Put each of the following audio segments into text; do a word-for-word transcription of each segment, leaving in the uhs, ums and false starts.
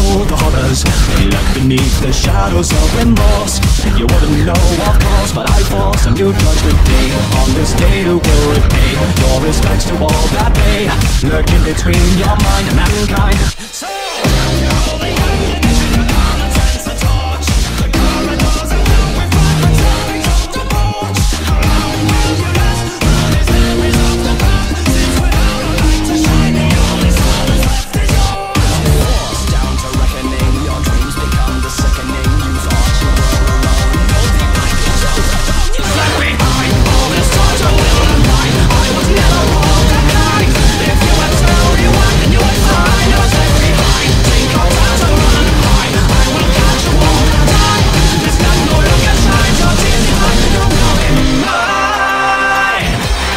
know the horrors they left beneath the shadows of remorse. You wouldn't know, of course, but I force a new judgment day. On this day who will repay your respects to all that may lurk in between your mind and mankind. So, you're the ammunition, you're gonna sense the torch. The corridors are filled with fragments falling off the porch. How long will you last? All these memories of the past, since without a light to shine, the only soul that's left is yours. Forced down to reckoning, your dreams become the sickening. You thought you were alone, no deep like the truth about you. Left behind all this torture will unwind. I was never all that kind. If you had to rewind, then you would find I was left behind. Take your time to run and hide. I will catch you all the time. This night no you can shine. Your tears behind me don't know in mine.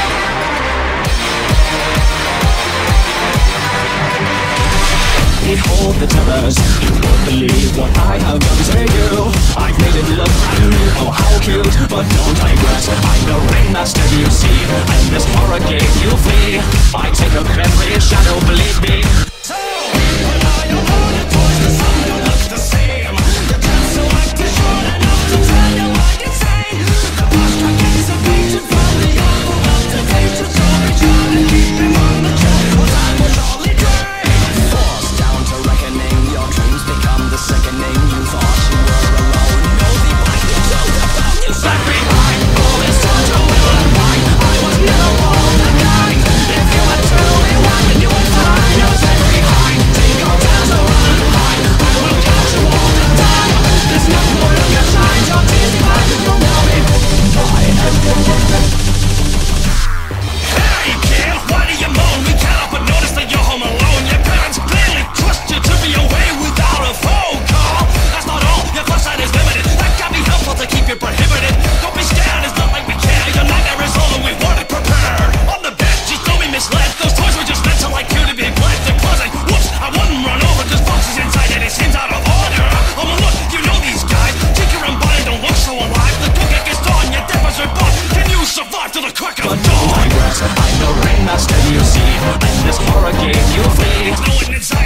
Behold the terrors, you won't believe what I have done to you. I've made it look brand new, oh how cute, but don't digress. I'm the ringmaster you see, and this horror game you flee. I take up every shadow, believe me. So, when I am all your toys, the sun don't look the same. You can't select is short enough to tell you I'm insane. The flash track is a page in front of the album up to date. To story trying to keep him on the track, but I will surely drain. Forced down to reckoning, your dreams become the sickening. You thought you were alone, no deep like the truth about you. Left behind, all this torture will unwind. I was never all that kind. If you had to rewind, then you would find I was left behind. Take your time to run and hide. I will catch you all the time. There's no more you can shine. Your tears behind you don't know me. Hey kid, why do you moan? We can't help but notice that you're home alone. Your parents clearly trust you to be away without a phone call. That's not all, your flashlight is limited. That can be helpful to keep you prohibited. Don't be scared, it's not like we care. Your nightmare is over, we want it prepared. On the bed, just don't be misled. Those toys were just meant to like you to be bled. They're closing, whoops, I wouldn't run over. Cause boxes inside and it seems out of order. Oh well look, you know these guys. Kick your own body, don't look so alive. The cookie gets done, your deafers are bought. Can you survive to the crack of dawn? I'm the ringmaster you see, and this horror game you flee. There's no one inside.